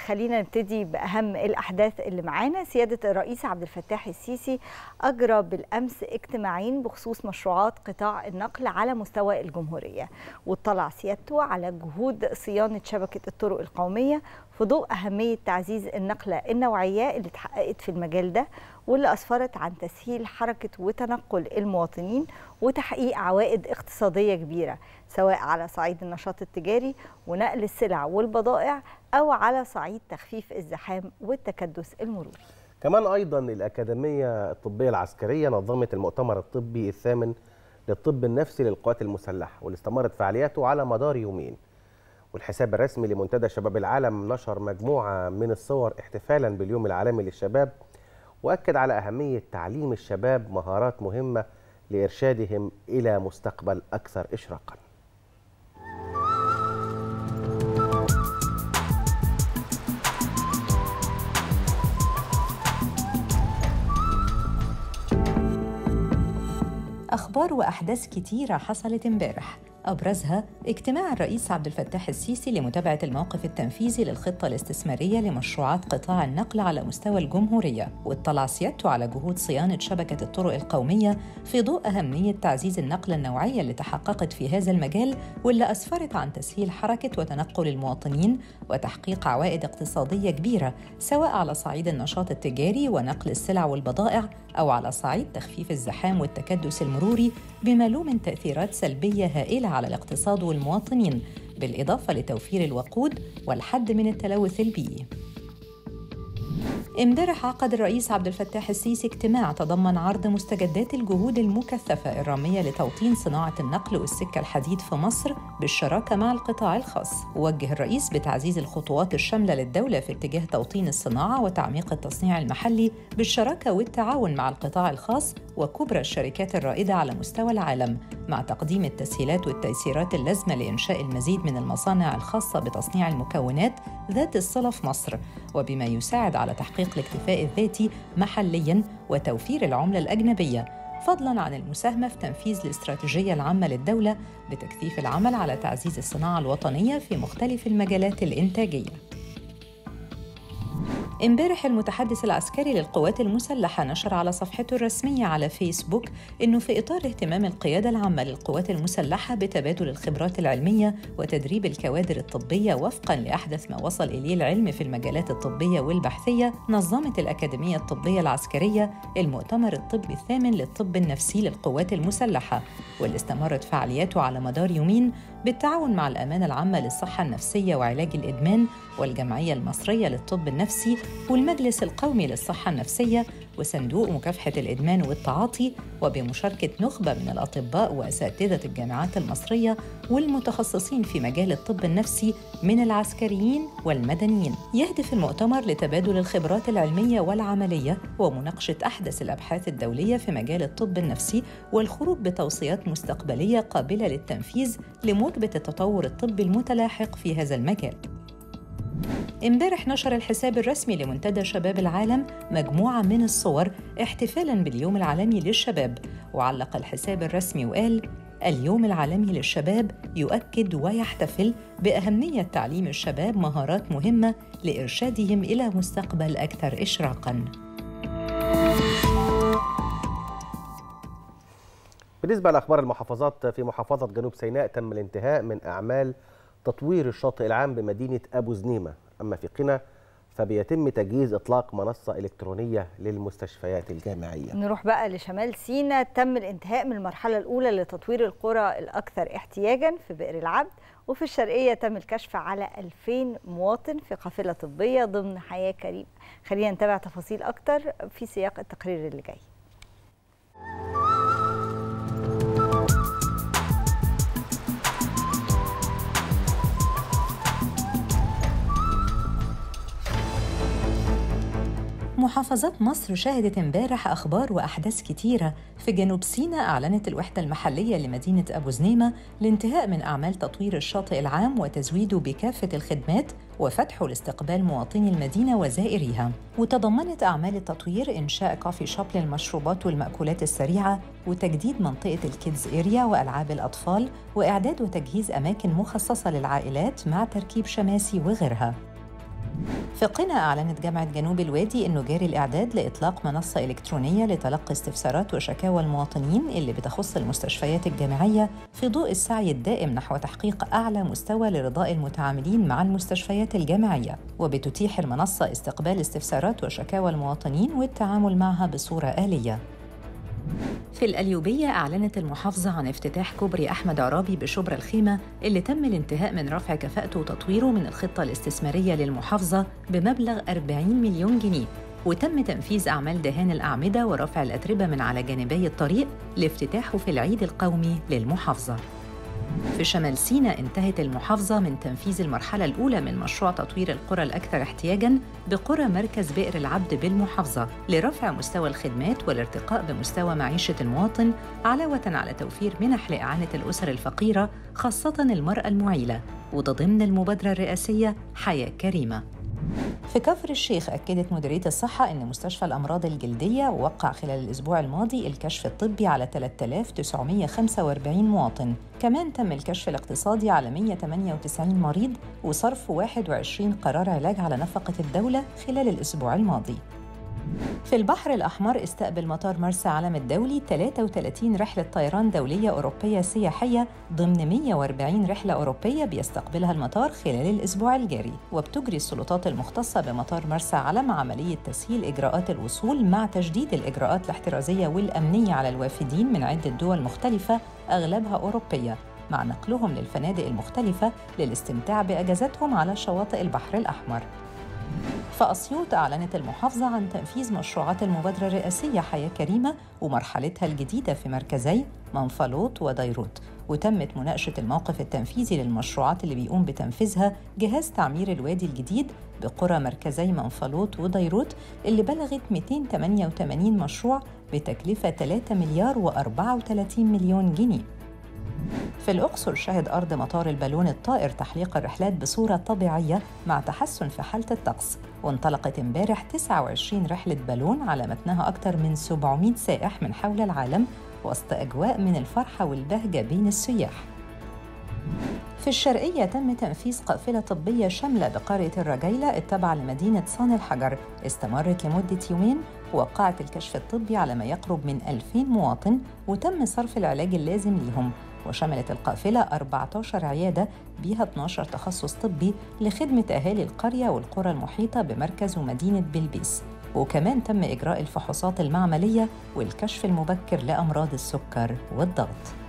خلينا نبتدي بأهم الأحداث اللي معانا. سيادة الرئيس عبد الفتاح السيسي أجرى بالأمس اجتماعين بخصوص مشروعات قطاع النقل على مستوى الجمهورية، واطلع سيادته على جهود صيانة شبكة الطرق القومية في ضوء أهمية تعزيز النقلة النوعية اللي اتحققت في المجال ده، واللي أسفرت عن تسهيل حركة وتنقل المواطنين وتحقيق عوائد اقتصادية كبيرة، سواء على صعيد النشاط التجاري ونقل السلع والبضائع أو على صعيد تخفيف الزحام والتكدس المروري. كمان أيضا الأكاديمية الطبية العسكرية نظمت المؤتمر الطبي الثامن للطب النفسي للقوات المسلحة، واللي استمرت فعالياته على مدار يومين. والحساب الرسمي لمنتدى شباب العالم نشر مجموعة من الصور احتفالا باليوم العالمي للشباب، وأكد على أهمية تعليم الشباب مهارات مهمة لإرشادهم إلى مستقبل أكثر إشراقا. أخبار وأحداث كتيرة حصلت امبارح، أبرزها اجتماع الرئيس عبد الفتاح السيسي لمتابعة الموقف التنفيذي للخطة الاستثمارية لمشروعات قطاع النقل على مستوى الجمهورية، واطلع سيادته على جهود صيانة شبكة الطرق القومية في ضوء أهمية تعزيز النقلة النوعية اللي تحققت في هذا المجال، واللي أسفرت عن تسهيل حركة وتنقل المواطنين وتحقيق عوائد اقتصادية كبيرة، سواء على صعيد النشاط التجاري ونقل السلع والبضائع أو على صعيد تخفيف الزحام والتكدس المروري، بما له من تأثيرات سلبية هائلة على الاقتصاد والمواطنين، بالإضافة لتوفير الوقود والحد من التلوث البيئي. امبارح عقد الرئيس عبد الفتاح السيسي اجتماع تضمن عرض مستجدات الجهود المكثفة الرامية لتوطين صناعة النقل والسكة الحديد في مصر بالشراكة مع القطاع الخاص. ووجه الرئيس بتعزيز الخطوات الشاملة للدولة في اتجاه توطين الصناعة وتعميق التصنيع المحلي بالشراكة والتعاون مع القطاع الخاص وكبرى الشركات الرائدة على مستوى العالم، مع تقديم التسهيلات والتيسيرات اللازمة لإنشاء المزيد من المصانع الخاصة بتصنيع المكونات ذات الصلة في مصر، وبما يساعد على تحقيق الاكتفاء الذاتي محلياً وتوفير العملة الأجنبية، فضلاً عن المساهمة في تنفيذ الاستراتيجية العامة للدولة بتكثيف العمل على تعزيز الصناعة الوطنية في مختلف المجالات الإنتاجية. امبارح المتحدث العسكري للقوات المسلحة نشر على صفحته الرسمية على فيسبوك إنه في إطار اهتمام القيادة العامة للقوات المسلحة بتبادل الخبرات العلمية وتدريب الكوادر الطبية وفقاً لأحدث ما وصل إليه العلم في المجالات الطبية والبحثية، نظمت الأكاديمية الطبية العسكرية المؤتمر الطبي الثامن للطب النفسي للقوات المسلحة، واللي استمرت فعالياته على مدار يومين بالتعاون مع الأمانة العامة للصحة النفسية وعلاج الإدمان والجمعية المصرية للطب النفسي والمجلس القومي للصحة النفسية وصندوق مكافحة الإدمان والتعاطي، وبمشاركة نخبة من الأطباء وأساتذة الجامعات المصرية والمتخصصين في مجال الطب النفسي من العسكريين والمدنيين. يهدف المؤتمر لتبادل الخبرات العلمية والعملية ومناقشة أحدث الأبحاث الدولية في مجال الطب النفسي والخروج بتوصيات مستقبلية قابلة للتنفيذ لمواكبة التطور الطبي المتلاحق في هذا المجال. امبارح نشر الحساب الرسمي لمنتدى شباب العالم مجموعة من الصور احتفالاً باليوم العالمي للشباب، وعلق الحساب الرسمي وقال: اليوم العالمي للشباب يؤكد ويحتفل بأهمية تعليم الشباب مهارات مهمة لإرشادهم إلى مستقبل أكثر إشراقاً. بالنسبة لأخبار المحافظات، في محافظة جنوب سيناء تم الانتهاء من أعمال تطوير الشاطئ العام بمدينة أبو زنيمة. أما في قنا فبيتم تجهيز إطلاق منصة إلكترونية للمستشفيات الجامعية. نروح بقى لشمال سيناء، تم الانتهاء من المرحلة الأولى لتطوير القرى الأكثر احتياجاً في بئر العبد، وفي الشرقية تم الكشف على 2000 مواطن في قافلة طبية ضمن حياة كريمة. خلينا نتابع تفاصيل أكتر في سياق التقرير اللي جاي. محافظات مصر شهدت امبارح أخبار وأحداث كتيرة. في جنوب سيناء أعلنت الوحدة المحلية لمدينة أبو زنيمة الانتهاء من أعمال تطوير الشاطئ العام وتزويده بكافة الخدمات وفتحه لاستقبال مواطني المدينة وزائريها. وتضمنت أعمال التطوير إنشاء كافي شوب للمشروبات والمأكولات السريعة، وتجديد منطقة الكيدز إيريا وألعاب الأطفال، وإعداد وتجهيز أماكن مخصصة للعائلات مع تركيب شماسي وغيرها. في قنا أعلنت جامعة جنوب الوادي أنه جاري الإعداد لإطلاق منصة إلكترونية لتلقي استفسارات وشكاوى المواطنين اللي بتخص المستشفيات الجامعية في ضوء السعي الدائم نحو تحقيق أعلى مستوى لرضاء المتعاملين مع المستشفيات الجامعية، وبتتيح المنصة استقبال استفسارات وشكاوى المواطنين والتعامل معها بصورة آلية. في القليوبية أعلنت المحافظة عن افتتاح كوبري أحمد عرابي بشبرا الخيمة اللي تم الانتهاء من رفع كفاءته وتطويره من الخطة الاستثمارية للمحافظة بمبلغ 40 مليون جنيه، وتم تنفيذ أعمال دهان الأعمدة ورفع الأتربة من على جانبي الطريق لافتتاحه في العيد القومي للمحافظة. في شمال سيناء انتهت المحافظة من تنفيذ المرحلة الأولى من مشروع تطوير القرى الأكثر احتياجاً بقرى مركز بئر العبد بالمحافظة لرفع مستوى الخدمات والارتقاء بمستوى معيشة المواطن، علاوة على توفير منح لإعانة الأسر الفقيرة خاصة المرأة المعيلة، وده ضمن المبادرة الرئاسية حياة كريمة. في كفر الشيخ أكدت مديرية الصحة أن مستشفى الأمراض الجلدية وقع خلال الأسبوع الماضي الكشف الطبي على 3945 مواطن، كمان تم الكشف الاقتصادي على 198 مريض وصرف 21 قرار علاج على نفقة الدولة خلال الأسبوع الماضي. في البحر الأحمر استقبل مطار مرسى علم الدولي 33 رحلة طيران دولية أوروبية سياحية ضمن 140 رحلة أوروبية بيستقبلها المطار خلال الأسبوع الجاري، وبتجري السلطات المختصة بمطار مرسى علم عملية تسهيل إجراءات الوصول مع تجديد الإجراءات الاحترازية والأمنية على الوافدين من عدة دول مختلفة أغلبها أوروبية، مع نقلهم للفنادق المختلفة للاستمتاع بأجازتهم على شواطئ البحر الأحمر. في أسيوط أعلنت المحافظة عن تنفيذ مشروعات المبادرة الرئاسية حياة كريمة ومرحلتها الجديدة في مركزي منفلوط وديروت، وتمت مناقشة الموقف التنفيذي للمشروعات اللي بيقوم بتنفيذها جهاز تعمير الوادي الجديد بقرى مركزي منفلوط وديروت اللي بلغت 288 مشروع بتكلفة 3 مليار و34 مليون جنيه. في الأقصر شهد أرض مطار البالون الطائر تحليق الرحلات بصورة طبيعية مع تحسن في حالة الطقس، وانطلقت امبارح 29 رحلة بالون على متنها أكثر من 700 سائح من حول العالم وسط أجواء من الفرحة والبهجة بين السياح. في الشرقية تم تنفيذ قافلة طبية شاملة بقرية الرجيلة التابعة لمدينة صان الحجر استمرت لمدة يومين، ووقعت الكشف الطبي على ما يقرب من 2000 مواطن وتم صرف العلاج اللازم لهم، وشملت القافلة 14 عيادة بها 12 تخصص طبي لخدمة أهالي القرية والقرى المحيطة بمركز ومدينة بلبيس، وكمان تم إجراء الفحوصات المعملية والكشف المبكر لأمراض السكر والضغط.